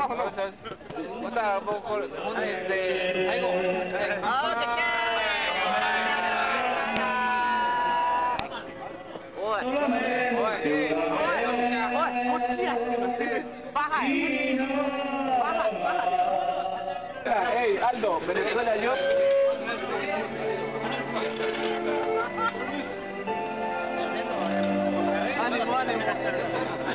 o no? Puta, un algo. ¡Oh, qué chévere! Baja, baja. Hey, Aldo, Venezuela, yo. Ánimo, ánimo.